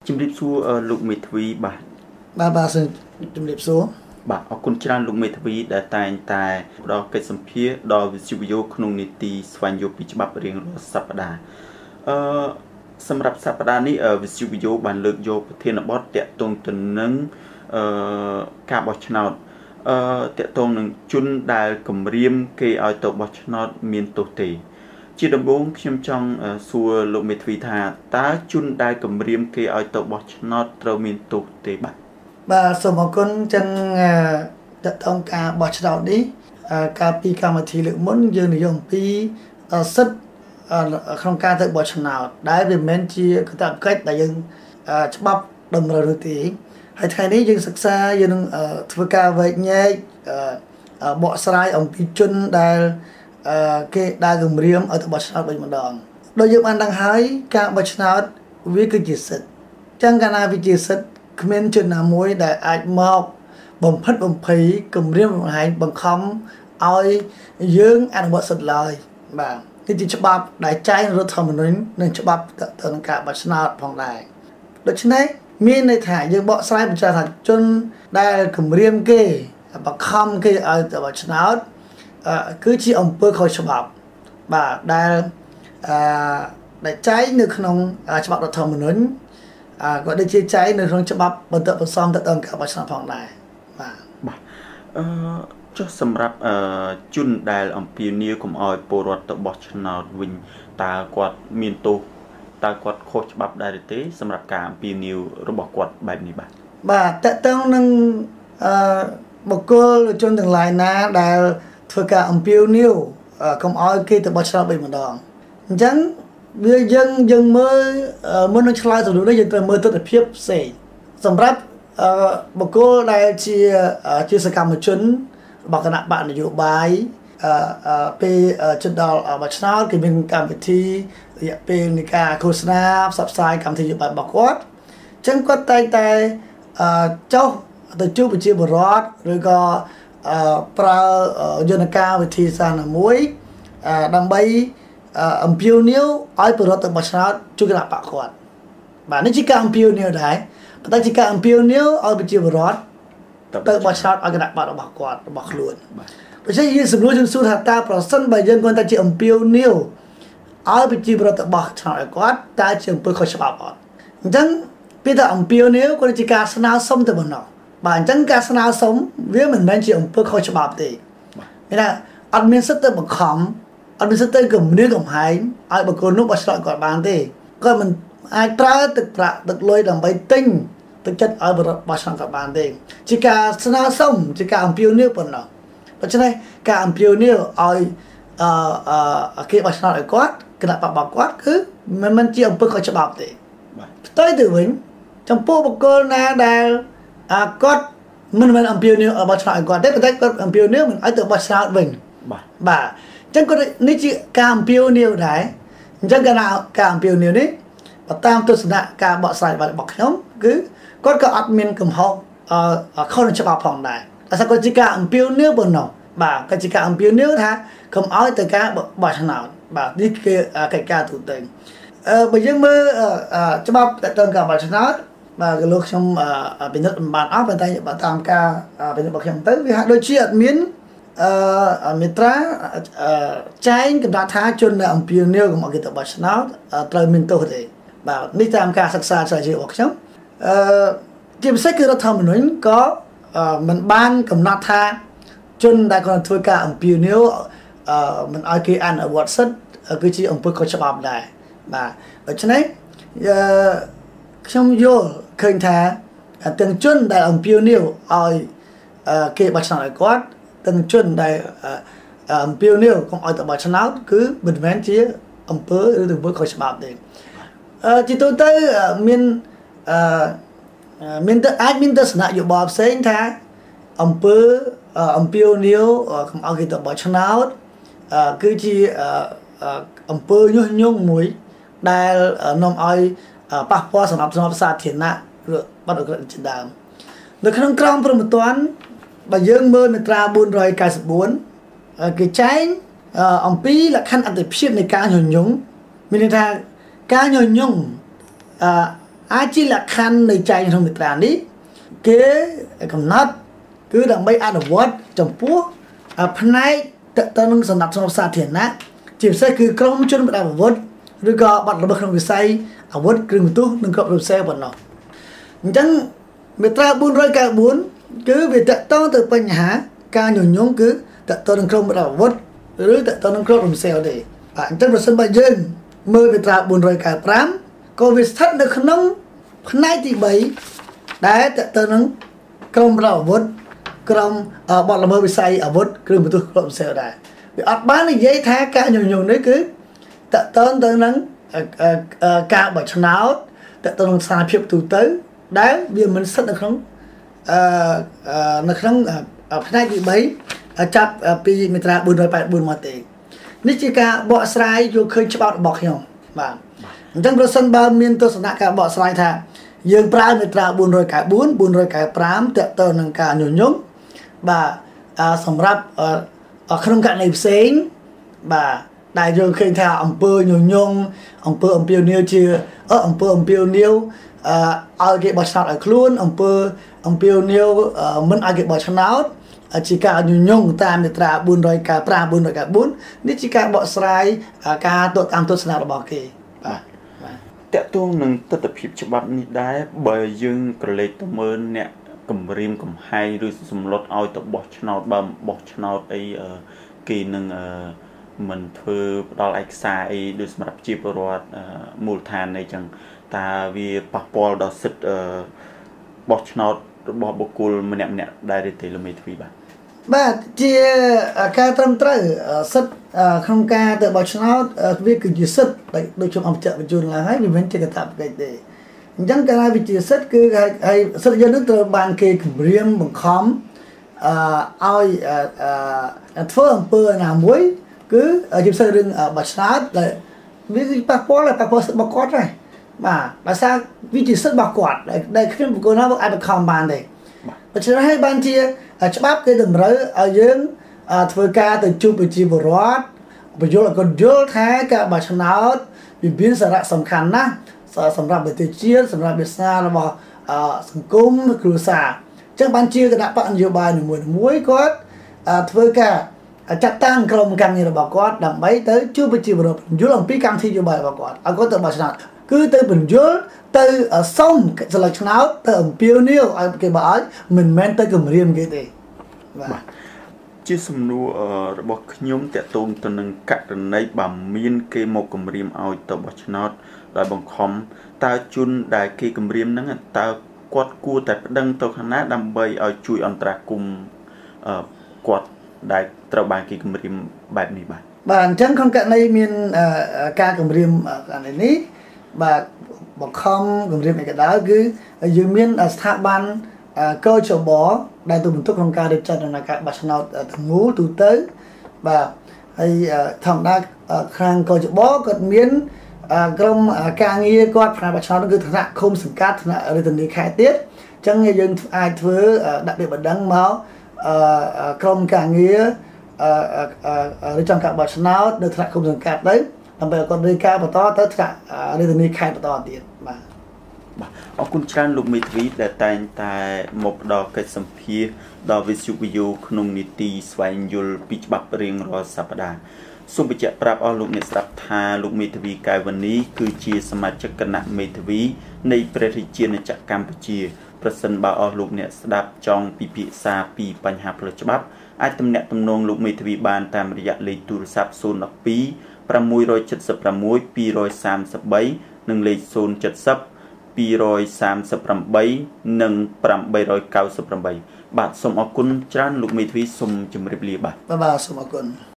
ជំរាបសួរលោកមេធាវីបាទសូមជំរាបសួរបាទអរគុណច្រើនលោកមេធាវីដែលតែងតែផ្ដល់កិច្ចសម្ភារដល់វិទ្យុវិយោក្នុងនីតិស្វែងយល់ពីច្បាប់រៀងរាល់សប្តាហ៍សម្រាប់សប្តាហ៍នេះវិទ្យុវិយោបានលើកយកប្រធានបទតាក់ទងទៅនឹងការបោះឆ្នោតតាក់ទងនឹងជនដែលគម្រាមគេឲ្យទៅបោះឆ្នោតមានទោសទេជាដំបូងខ្ញុំចង់សួរលោកមេធាវីថាតើជនដែលគម្រាមគេឲ្យទៅបោះឆ្នោតត្រូវមានទោសទេបាទសូមអរគុណចឹងតាក់ទងការបោះឆ្នោតនេះកាលពីកម្មវិធីលើកមុនយើងនិយាយអំពីសិទ្ធិក្នុងការទៅបោះឆ្នោតដែលវាមិនមែនជាកាតព្វកិច្ចដែលយើងច្បាប់តម្រូវនោះទេហើយថ្ងៃនេះយើងសិក្សាយើងនឹងធ្វើការវែកញែកបកស្រាយអំពីជនដែលគេដែលគម្រាមឲ្យទៅបោះឆ្នោតវិញម្ដងដោយយើងបានដឹងហើយការបោះឆ្នោតវាគឺជាសិទ្ធិចឹងកាលណាវាជាសិទ្ធិគ្មានជនណាមួយដែលអាចមកបំផិតបំភ័យគម្រាមកំហែងបង្ខំឲ្យយើងអនុវត្តសិទ្ធិឡើយបាទនេះជាច្បាប់ដែលចែងរដ្ឋធម្មនុញ្ញនិងច្បាប់ទៅនឹងការបោះឆ្នោតផងដែរដូច្នេះមានន័យថាយើងបកស្រាយបញ្ជាក់ថាជនដែលគម្រាមគេបង្ខំគេឲ្យទៅបោះឆ្នោតគឺជាអំពើខុសច្បាប់បាទដែលចែងនៅក្នុងច្បាប់រដ្ឋធម្មនុញ្ញក៏ដូចជាចែងនៅក្នុងច្បាប់បន្ទាប់បន្សំទៅដល់ការបោះឆ្នោតផងដែរបាទចុះសម្រាប់ជនដែលអំពាវនាវកុំឲ្យពលរដ្ឋទៅបោះឆ្នោតវិញតើគាត់មានទោសតើគាត់ខុសច្បាប់ដែរទេសម្រាប់ការអំពាវនាវរបស់គាត់បែបនេះបាទតើតើនឹងបុគ្គលជនទាំងឡាយណាដែលធ្វើការអំពាវនាវកុំឲ្យគេទៅបោះឆ្នោតវិញម្ដងអញ្ចឹងវាយើងមើលមុននឹងឆ្លើយសំណួរនេះយើងត្រូវមើលទស្សនវិជ្ជាផ្សេងសម្រាប់បុគ្គលដែលជាសកម្មជនរបស់គណៈបកនយោបាយពេលជិតដល់បោះឆ្នោតគេមានកម្មវិធីរយៈពេលនៃការឃោសនាផ្សព្វផ្សាយកម្មវិធីនយោបាយរបស់គាត់អញ្ចឹងគាត់តែងតែចុះទៅជួបប្រជាពលរដ្ឋឬក៏ប្រើយន្តការវិធីសាស្ត្រណាមួយដើម្បីអំពាវនាវឲ្យពលរដ្ឋទៅបោះឆ្នោតជួយគណៈបកគាត់បាទនេះជាការអំពាវនាវដែរប៉ុន្តែជាការអំពាវនាវឲ្យប្រជាពលរដ្ឋទៅបោះឆ្នោតឲ្យគណៈបករបស់គាត់របស់ខ្លួនដូច្នេះយើងសំណួរយើងសួរថាតើប្រសិនបើយើងគាត់តែជាអំពាវនាវឲ្យប្រជាពលរដ្ឋទៅបោះឆ្នោតឲ្យគាត់តើជាអំពើខុសច្បាប់អត់អញ្ចឹងពេលថាអំពាវនាវគាត់ជាការស្នើសុំទៅប៉ុណ្ណោះបាទអញ្ចឹងការស្នើសុំវាមិនមែនជាអំពើខុសច្បាប់ទេមានថាអត់មានសិទ្ធិទៅបង្ខំអត់មានសិទ្ធិទៅគំរាមកំហែងឲ្យបុគ្គលនោះបោះឆ្នោតគាត់បានទេគាត់មិនអាចប្រើទឹកប្រាក់ទឹកលុយដើម្បីទិញទឹកចិត្តឲ្យបរិបទបោះឆ្នោតគាត់បានទេជាការស្នើសុំជាការអំពាវនាវប៉ុណ្ណោះដូច្នេះការអំពាវនាវឲ្យគេបោះឆ្នោតឲ្យគាត់គណៈបព្វគាត់គឺមិនមែនជាអំពើខុសច្បាប់ទេផ្ទុយទៅវិញចំពោះបុគ្គលណាដែលគាត់មិនមែនអំពាវនាវឲ្យបោះឆ្នោតឲ្យគាត់ទេប៉ុន្តែគាត់អំពាវនាវមិនឲ្យទៅបោះឆ្នោតវិញបាទអញ្ចឹងគាត់នេះជាការអំពាវនាវដែរអញ្ចឹងការអំពាវនាវនេះបើតាមទស្សនៈការបកស្រាយរបស់ខ្ញុំគឺគាត់ក៏អត់មានកំហុសខុសនឹងច្បាប់ផងដែរតែគាត់ជាការអំពាវនាវប៉ុណ្ណោះបាទគាត់ជាការអំពាវនាវថាកុំឲ្យទៅការបោះឆ្នោតបាទនេះគឺកិច្ចការទូទៅបើយើងមើលច្បាប់ទៅការបោះឆ្នោតបាទក៏លោកខ្ញុំពិនិត្យមិនបានអស់ប៉ុន្តែបើតាមការពិនិត្យរបស់ខ្ញុំទៅវាហាក់ដូចជាអត់មានមេត្រាចែងកំណត់ថាជនដែលអំពាវនាវកុំឲ្យគេទៅបោះឆ្នោតត្រូវមានទោសទេបាទនេះតាមការសិក្សាស្រាវជ្រាវរបស់ខ្ញុំជាពិសេសគឺរដ្ឋធម្មនុញ្ញក៏មិនបានកំណត់ថាជនដែលគាត់ធ្វើការអំពាវនាវមិនឲ្យគេអនុវត្តសិទ្ធិគឺជាអំពើខុសច្បាប់ដែរបាទដូច្នេះខ្ញុំយល់ឃើញថាទាំងជនដែលអំពាវនាវឲ្យគេបោះឆ្នោតឲ្យគាត់ទាំងជនដែលអំពាវនាវកុំឲ្យទៅបោះឆ្នោតគឺមិនមែនជាអំពើឬអំពើខុសច្បាប់ទេជាទូទៅមានអាចមានទស្សនៈយោបល់ផ្សេងថាអំពើអំពាវនាវកុំឲ្យគេទៅបោះឆ្នោតគឺជាអំពើញុះញង់មួយដែលនាំឲ្យប៉ះពាល់សម្រាប់សាធារណៈឬបាត់អក្រិតជាដើមនៅក្នុងក្រមព្រហ្មទណ្ឌបើយើងមើលមាត្រា494គេចែងអំពីលក្ខខណ្ឌអត្ថិភាពនៃការញុះញង់មានន័យថាការញុះញង់អាចជាលក្ខខណ្ឌនៃចែងក្នុងមាត្រានេះគេកំណត់គឺដើម្បីអនុវត្តចំពោះផ្នែកទៅនឹងសម្រាប់សាធារណៈជាពិសេសគឺក្រុមជនប្រដាប់អាវុធឬក៏បាត់ល្មើសក្នុងវិស័យអាវុធគ្រឿងបន្ទុះនិងគ្រប់រូបផ្សេងប៉ុណ្ណោះអញ្ចឹងមាត្រា494គឺវាតកតងទៅបញ្ហាការញុះញង់គឺតកតងនឹងក្រុមប្រដាប់អាវុធឬតកតងនឹងគ្រប់រូបផ្សេងទេបាទអញ្ចឹងប្រសិនបើយើងមើលមាត្រា495ក៏វាស្ថិតនៅក្នុងផ្នែកទី3ដែលតកតងនឹងក្រុមប្រដាប់អាវុធក្រុមបាត់ល្មើសវិស័យអាវុធគ្រឿងបន្ទុះគ្រប់ផ្សេងដែរវាអត់បាននិយាយថាការញុះញង់នេះគឺតកតងទៅនឹងការបោះឆ្នោតតកតងនឹងស្ថានភាពទូទៅដែលវាមិនស្ថិតនៅក្នុងផ្នែកទី3ចាប់ពីមាត្រា484មកទេនេះជាការបកស្រាយយកឃើញច្បាប់របស់ខ្ញុំបាទអញ្ចឹងប្រសិនបើមានទស្សនៈការបកស្រាយថាយើងប្រើមាត្រា494 495តកតងនឹងការញុះញង់បាទសម្រាប់ក្នុងករណីផ្សេងបាទដែលយើងឃើញថាអង្គើញុះញង់អង្គើអំពាវនាវជាអង្គើអំពាវនាវឲ្យគេបោះឆ្នោតឲ្យខ្លួនអង្គើអំពាវនាវមិនឲ្យគេបោះឆ្នោតជាការញុះញង់តាមមាត្រា495 494នេះជាការបកស្រាយការតាមទស្សនៈរបស់គេបាទតកតងនឹងទស្សនវិជ្ជាច្បាប់នេះដែរបើយើងក្រឡេកទៅមើលអ្នកគម្រាមកំហែងឬសម្លុតឲ្យទៅបោះឆ្នោតបើបោះឆ្នោតអីគេនឹងមិនធ្វើផ្ដល់ឯកសារអីដូចសម្រាប់ជាពលរដ្ឋមូលដ្ឋានអីចឹងតើវាប៉ះពាល់ដល់សិទ្ធិបោះឆ្នោតរបស់បុគ្គលម្នាក់ៗដែរទេលោកមេធាវីបាទជាការត្រឹមត្រូវសិទ្ធិក្នុងការទៅបោះឆ្នោតវាគឺជាសិទ្ធិដូចខ្ញុំអង្គបញ្ជូនឡើងហើយវាមិនជាកាតព្វកិច្ចទេអញ្ចឹងកាលណាវាជាសិទ្ធិគឺហើយសិទ្ធិយើងនឹងត្រូវបានគេគម្រាមបង្ខំឲ្យធ្វើអំពើណាមួយគឺជាផ្សេងរឿងបោះឆ្នោតដែលវាគឺប៉ះពាល់សិទ្ធិរបស់គាត់ដែរបាទដោយសារវាជាសិទ្ធិរបស់គាត់ដែលគ្មានបុគ្គលណាអាចបង្ខំបានទេដូច្នេះហើយបានជាច្បាប់គេតម្រូវឲ្យយើងធ្វើការទៅជួបប្រជាពលរដ្ឋបញ្យល់ឲ្យគាត់យល់ថាការបោះឆ្នោតវាមានសារៈសំខាន់ណាស់សម្រាប់ប្រទេសជាតិសម្រាប់វាសនារបស់សង្គមគ្រួសារអញ្ចឹងបានជាគណៈបកនយោបាយនីមួយៗគាត់ធ្វើការចាត់តាំងក្រុមការងាររបស់គាត់ដើម្បីទៅជួបប្រជាពលរដ្ឋបញ្យល់អំពីកម្មវិធីនយោបាយរបស់គាត់ឲ្យគាត់ទៅបោះឆ្នោតគឺទៅបញ្យល់ទៅសុំស្លឹកឆ្នោតទៅអំពាវនាវឲ្យគេបើឲ្យមិនមែនទៅគម្រាមគេទេបាទជាសំណួររបស់ខ្ញុំតកតងទៅនឹងករណីបើមានគេមកគម្រាមឲ្យទៅបោះឆ្នោតដោយបង្ខំតើជនដែលគេគម្រាមហ្នឹងតើគាត់គួរតែប្តឹងទៅខាងណាដើម្បីឲ្យជួយអន្តរាគមន៍គាត់ដែលត្រូវបានគេគម្រាមបែបនេះបាទអញ្ចឹងក្នុងករណីមានការគម្រាមករណីនេះបាទបង្ខំគម្រាមឯកដាលគឺយើងមានស្ថាប័នកោចបដែលទូបន្ទុកក្នុងការរៀបចំដំណើរការបោះឆ្នោតទាំងមូលទូទៅបាទហើយធម្មតាខាងកោចបគាត់មានក្រុមការងារគាត់ផ្នែកបោះឆ្នោតគឺឋានៈឃុំសង្កាត់ឋានៈរាជធានីខេត្តទៀតអញ្ចឹងយើងអាចធ្វើដាក់ពាក្យបណ្ដឹងមកក្រុមការងាររៀបចំការបោះឆ្នោតនៅថ្នាក់ឃុំសង្កាត់ទៅដើម្បីឲ្យគាត់រាយការណ៍បន្តទៅថ្នាក់រាជធានីខេត្តបន្តទៀតបាទអរគុណច្រើនលោកមេធាវីដែលតែងតែមកផ្ដល់កិច្ចសម្ភាសដល់វិទ្យុវីយូក្នុងនីតិស្វែងយល់ពីច្បាប់រៀងរាល់សប្តាហ៍សូមបញ្ជាក់ប្រាប់អស់លោកអ្នកស្ដាប់ថាលោកមេធាវីកែវវណ្ណីគឺជាសមាជិកគណៈមេធាវីនៃព្រះរាជាណាចក្រកម្ពុជាប្រសិនបើអស់លោកអ្នកស្ដាប់ចង់ពិភាក្សាពីបញ្ហាផ្លូវច្បាប់អាចទំនាក់ទំនងលោកមេធាវីបានតាមរយៈលេខទូរស័ព្ទ012 676 233និងលេខ070 238និង898បាទសូមអរគុណច្រើនលោកមេធាវីសូមជម្រាបលាបាទសូមអរគុណ